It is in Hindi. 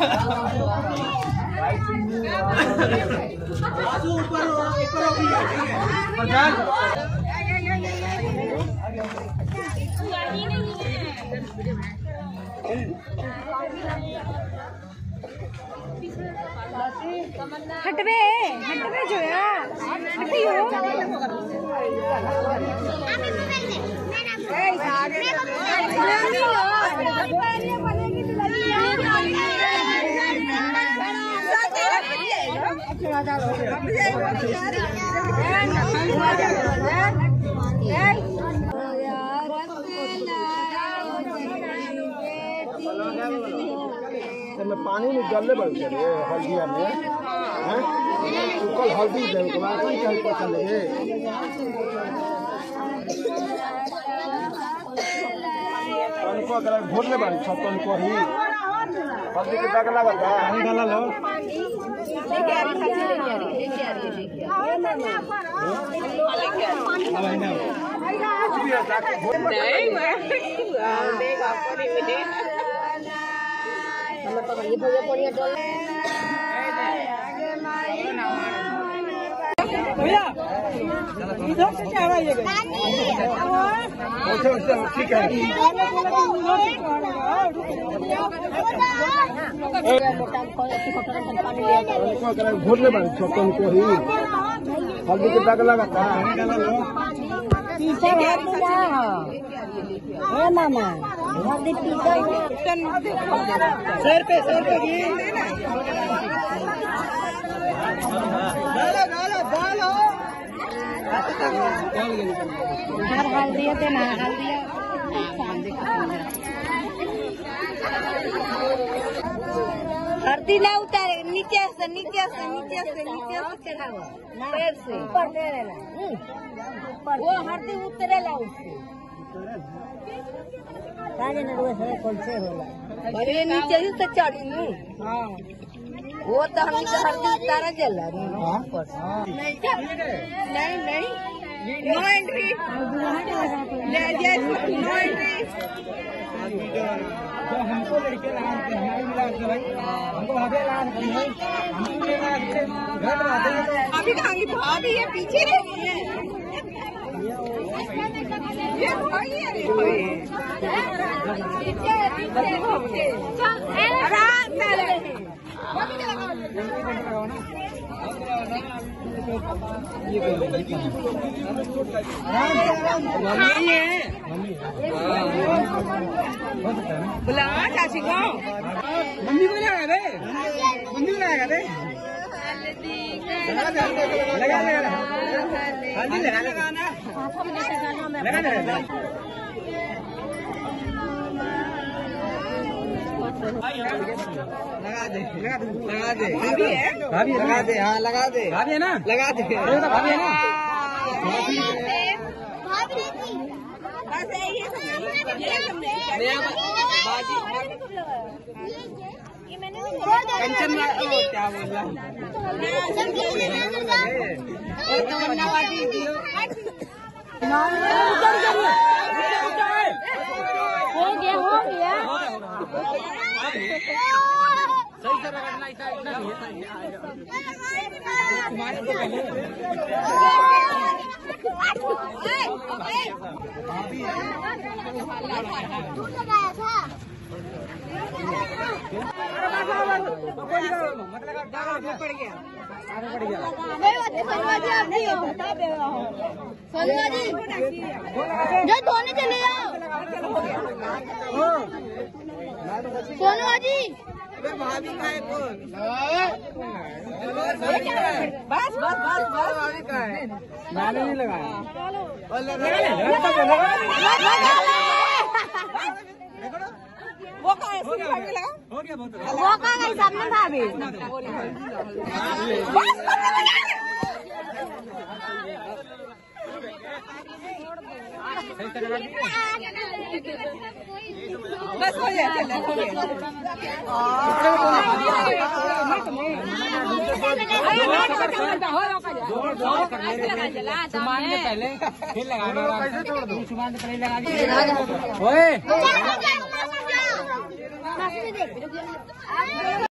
हटवे जो यार मैं पानी में गले बढ़ चले हल्दिया में कल हल्दी दे पसंद है उनको अगर भोट ले बड़ी सब उनको ही हल्दी के दाग लगा था पानी डाला लो लेके आ रही भैया इधर से क्या है ये ठीक है भोट ले बड़ी सब उनको ही हल्दी के दाग लगा था मामा हल्दी पीसा सर पे हल्दी थे ना हल्दी हल्दी ना उतारे नीचे से चढ़ाओ पैर से वो हल्दी उतरेला उससे अरे नीचे ही तो चढ़ी नू वो तो हम हल्दी उतारा जला नहीं नो एंट्री हमको लड़के हमको अभी कहांगी भाभी है पीछे रहती है ये भाई है बुला चाची को मम्मी को लगा दे मम्मी को लगा दे लगा दे भाभी लगा दे हाँ लगा दे भाभी है ना लगा दे भाभी है ना कंचन क्या बोल हो गया सही से रगड़ना इतना सोनिया जी जो धोने चले जाओ सोनू जी भाभी का है बस भाभी का है मैंने नहीं लगाया वो का है हो गया बहुत वो का है सामने भाभी बस हो गया पहले फिर लगाना कैसे छोड़ दो सुमान पहले लगा